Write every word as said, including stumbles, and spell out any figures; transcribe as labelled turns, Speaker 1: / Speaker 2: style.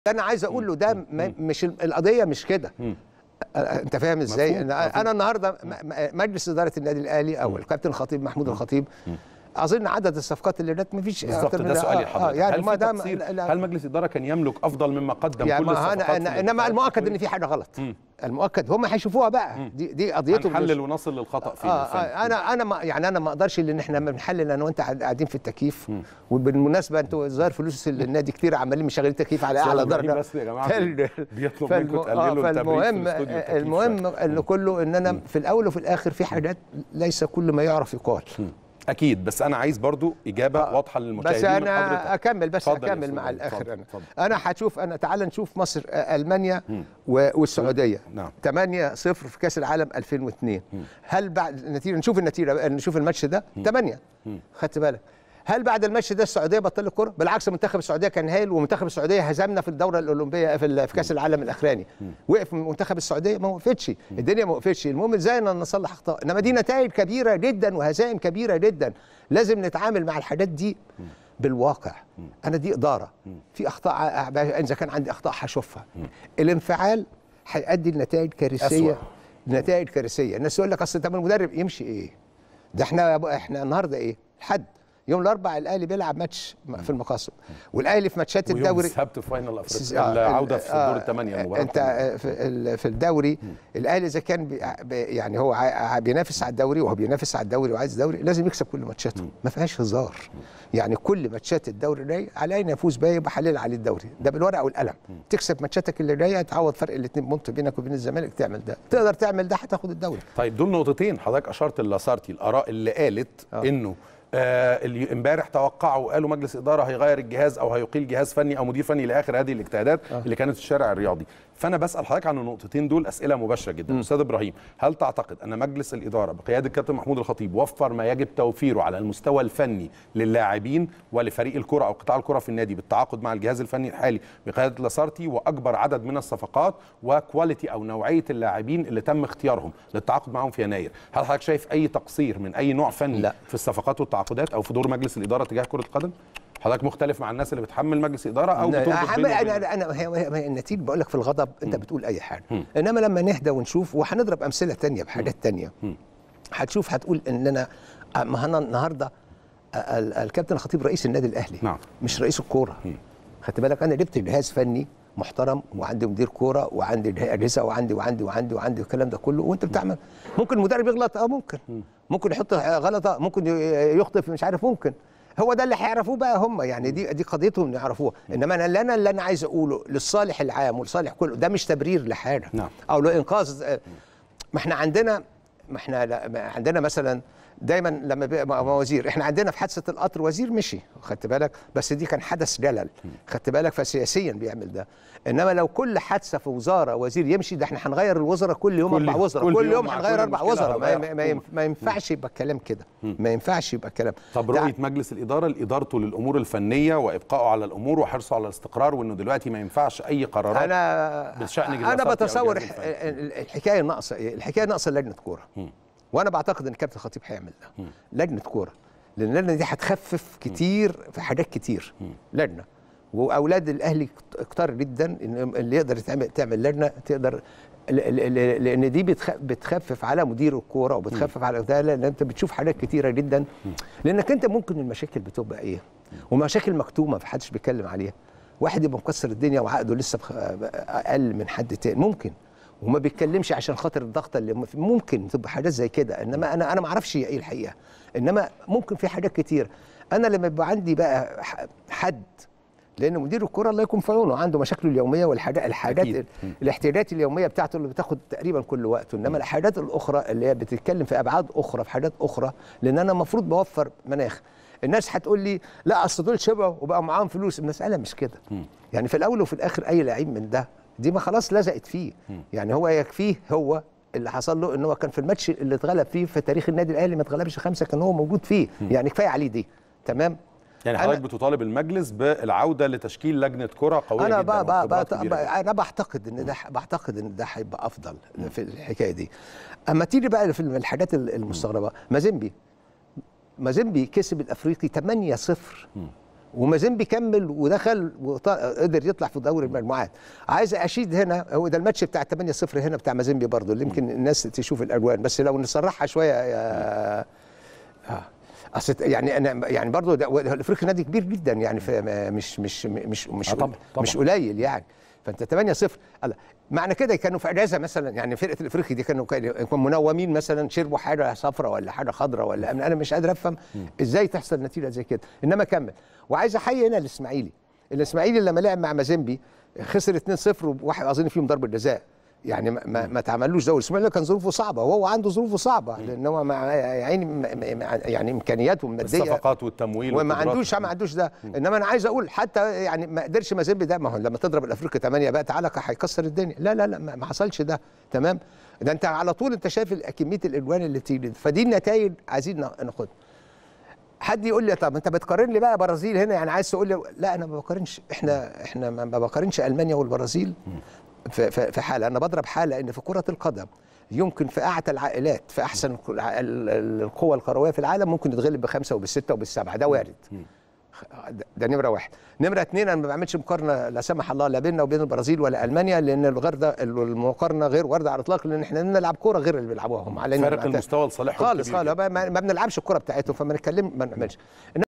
Speaker 1: انا عايز اقول له ده مش القضيه مش كده. انت فاهم ازاي؟ انا النهارده مجلس اداره النادي الاهلي او الكابتن الخطيب محمود الخطيب اظن عدد الصفقات اللي جت مفيش
Speaker 2: بالظبط. ده سؤالي لحضرتك.
Speaker 1: آه يعني
Speaker 2: هل
Speaker 1: ما
Speaker 2: ده هل مجلس الاداره كان يملك افضل مما قدم
Speaker 1: يعني
Speaker 2: كل الصفقات؟
Speaker 1: أنا انما المؤكد ان في حاجه غلط. مم. المؤكد هم هيشوفوها بقى. مم. دي دي قضيتهم.
Speaker 2: هنحلل ونصل للخطا فين؟
Speaker 1: آه آه انا انا ما يعني انا ما اقدرش ان احنا بنحلل انا وانت قاعدين في التكييف. مم. وبالمناسبه انتوا ظاهر فلوس النادي كتير عمالين مشغلين تكييف على اعلى درجه.
Speaker 2: بس يا جماعه بيطلب منكم تقللوا
Speaker 1: التبريد في الاستوديو. المهم ان كله ان انا في الاول وفي الاخر في حاجات ليس كل ما يعرف يقال.
Speaker 2: اكيد، بس انا عايز برضو اجابه آه واضحه للمشاهدين.
Speaker 1: بس انا اكمل بس اكمل مع الاخر. فضل انا فضل. انا هتشوف انا تعال نشوف مصر المانيا م. والسعوديه نعم. ثمانية صفر في كاس العالم ألفين واثنين. م. هل بعد النتيجه نشوف النتيجه نشوف الماتش ده ثمانية خدت بالك؟ هل بعد الماتش ده السعوديه بطلت الكوره؟ بالعكس منتخب السعوديه كان هايل، ومنتخب السعوديه هزمنا في الدوره الاولمبيه في, في كاس العالم الاخراني. وقف منتخب السعوديه ما وقفتش، الدنيا ما وقفتش، المهم ازاي نصلح اخطاء، انما دي نتائج كبيره جدا وهزائم كبيره جدا، لازم نتعامل مع الحاجات دي بالواقع. انا دي اداره، في اخطاء اذا كان عندي اخطاء هشوفها. الانفعال هيؤدي لنتائج كارثيه، نتائج كارثيه. الناس يقول لك اصل طب المدرب يمشي ايه؟ ده احنا احنا النهارده ايه؟ الحد يوم الاربعاء الاهلي بيلعب ماتش في المقاصه، والاهلي في ماتشات الدوري
Speaker 2: ويوم السبت فاينل افريقيا العوده في دور الثمانيه المباراه.
Speaker 1: انت في في الدوري الاهلي اذا كان بي يعني هو بينافس على الدوري وهو بينافس على الدوري وعايز الدوري لازم يكسب كل ماتشاته، ما فيهاش هزار. يعني كل ماتشات الدوري الجاي علينا يفوز بيها يبقى حلال عليه الدوري ده بالورقه والقلم. تكسب ماتشاتك اللي جايه تعوض فرق الاثنين بونت بينك وبين الزمالك، تعمل ده تقدر تعمل ده هتاخد الدوري.
Speaker 2: طيب دول نقطتين حضرتك اشرت لاسارتي الاراء اللي قالت أوه. انه آه امبارح توقعوا وقالوا مجلس اداره هيغير الجهاز او هيقيل جهاز فني او مدير فني لاخر هذه الاجتهادات آه. اللي كانت في الشارع الرياضي. فانا بسال حضرتك عن النقطتين دول اسئله مباشره جدا. م. استاذ ابراهيم، هل تعتقد ان مجلس الاداره بقياده الكابتن محمود الخطيب وفر ما يجب توفيره على المستوى الفني للاعبين ولفريق الكره او قطاع الكره في النادي بالتعاقد مع الجهاز الفني الحالي بقياده لاسارتي واكبر عدد من الصفقات وكواليتي او نوعيه اللاعبين اللي تم اختيارهم للتعاقد معهم في يناير؟ هل حضرتك شايف اي تقصير من اي نوع فني لا. في الصفقات والتعاقدات او في دور مجلس الاداره تجاه كره القدم؟ حضرتك مختلف مع الناس اللي بتحمل مجلس اداره او بتربط
Speaker 1: انا انا انا هي النتيجه بقول لك في الغضب انت م. بتقول اي حاجه م. انما لما نهدى ونشوف وهنضرب امثله ثانيه بحاجات ثانيه هتشوف هتقول ان انا ما انا النهارده الكابتن الخطيب رئيس النادي الاهلي نعم. مش رئيس الكوره. خدت بالك انا جبت جهاز فني محترم وعندي مدير كوره وعندي اجهزه وعندي وعندي وعندي وعندي الكلام ده كله وانت بتعمل. ممكن المدرب يغلط اه ممكن ممكن يحط غلطه ممكن يخطئ مش عارف ممكن هو ده اللي هيعرفوا بقى هم يعني دي دي قضيتهم يعرفوها. انما انا اللي انا اللي انا عايز اقوله للصالح العام ولصالح كله ده مش تبرير لحاجه نعم. او لانقاذ. ما احنا عندنا ما احنا عندنا مثلا دايما لما بيبقى وزير احنا عندنا في حادثه القطر وزير مشي خدت بالك بس دي كان حدث جلل خدت بالك فسياسيا بيعمل ده. انما لو كل حادثه في وزاره وزير يمشي ده احنا هنغير الوزراء كل يوم اربع وزراء كل, كل يوم هنغير اربع وزراء ما, ما, ما ينفعش يبقى الكلام كده ما ينفعش يبقى الكلام.
Speaker 2: طب رؤيه مجلس الاداره لادارته للامور الفنيه وابقائه على الامور وحرصه على الاستقرار وانه دلوقتي ما ينفعش اي قرارات
Speaker 1: انا
Speaker 2: بشان
Speaker 1: انا بتصور الحكايه ناقصه ايه؟ الحكايه ناقصه لجنه كوره. وانا بعتقد ان الكابتن الخطيب هيعمل ده لجنه كوره لان اللجنه دي هتخفف كتير في حاجات كتير. لجنه واولاد الاهلي كتار جدا ان اللي يقدر تعمل تعمل لجنه تقدر لان دي بتخفف على مدير الكوره وبتخفف على ده لان انت بتشوف حاجات كتيره جدا لانك انت ممكن المشاكل بتبقى ايه ومشاكل مكتومه ما حدش بيتكلم عليها. واحد يبقى مكسر الدنيا وعقده لسه اقل من حد تاني ممكن وما بيتكلمش عشان خاطر الضغط اللي ممكن تبقى حاجات زي كده. انما انا انا ما اعرفش ايه الحقيقه انما ممكن في حاجات كتير. انا لما يبقى عندي بقى حد لان مدير الكره الله يكون في عونه عنده مشاكله اليوميه والحاجات الحاجات الاحتياجات اليوميه بتاعته اللي بتاخد تقريبا كل وقته. انما الحاجات الاخرى اللي هي بتتكلم في ابعاد اخرى في حاجات اخرى لان انا المفروض بوفر مناخ. الناس هتقول لي لا اصل دول شبعوا وبقى معاهم فلوس. المساله مش كده يعني في الاول وفي الاخر اي لعيب من ده دي ما خلاص لزقت فيه. يعني هو يكفيه هو اللي حصل له ان هو كان في الماتش اللي اتغلب فيه في تاريخ النادي الاهلي ما اتغلبش خمسه كان هو موجود فيه. يعني كفايه عليه دي تمام.
Speaker 2: يعني حضرتك بتطالب المجلس بالعوده لتشكيل لجنه كره قويه
Speaker 1: أنا
Speaker 2: جدا
Speaker 1: بقى بقى بقى انا بعتقد ان ده بعتقد ان ده هيبقى افضل في الحكايه دي. اما تيجي بقى في الحاجات المستغربه مازيمبي مازيمبي كسب الافريقي ثمانية صفر ومازيمبي كمل ودخل وقدر يطلع في دوري المجموعات. عايز اشيد هنا، هو ده الماتش بتاع ثمانية صفر هنا بتاع مازيمبي برضه اللي يمكن الناس تشوف الالوان، بس لو نصرحها شويه يا اه اصل يعني انا يعني برضه الافريقي نادي كبير جدا يعني مش مش مش مش
Speaker 2: طبعا طبعا.
Speaker 1: مش قليل يعني. فانت ثمانية صفر معنى كده كانوا في اجازه مثلا، يعني فرقه الافريقي دي كانوا كانوا منومين مثلا، شربوا حاجه صفراء ولا حاجه خضراء ولا انا مش قادر افهم ازاي تحصل نتيجه زي كده. انما كمل. وعايز احيي هنا الاسماعيلي. الاسماعيلي لما لعب مع مازيمبي خسر اتنين صفر وواحد اظن فيهم ضربه جزاء، يعني ما ما, ما تعملوش دوري. الاسماعيلي كان ظروفه صعبه وهو عنده ظروفه صعبه لان هو مع يعني يعني امكانياته الماديه
Speaker 2: الصفقات والتمويل
Speaker 1: وما عندوش ما عندوش ده. انما انا عايز اقول حتى يعني ما قدرش مازيمبي ده، ما هو لما تضرب الافريقي ثمانية بقى تعالى هيكسر الدنيا. لا لا لا ما حصلش ده. تمام. ده انت على طول انت شايف كميه الالوان اللي بتيجي، فدي النتائج عايزين ناخدها. حد يقول لي طب انت بتقارن لي بقى برازيل هنا، يعني عايز تقول لي لا انا ما بقارنش، احنا احنا ما بقارنش المانيا والبرازيل في في حاله. انا بضرب حاله ان في كره القدم يمكن في اعتى العائلات في احسن القوى الكرويه في العالم ممكن تتغلب بخمسه وبالسته وبالسبعه، ده وارد. ده نمره واحد. نمره اثنين انا ما بعملش مقارنه لا سمح الله لا بيننا وبين البرازيل ولا المانيا، لان الغير ده المقارنه غير وارده على الاطلاق، لان احنا بنلعب كوره غير اللي بيلعبوها هم.
Speaker 2: فرق المستوى لصالحهم
Speaker 1: خالص خالص ما بنلعبش الكوره بتاعتهم، فما نتكلم ما نعملش.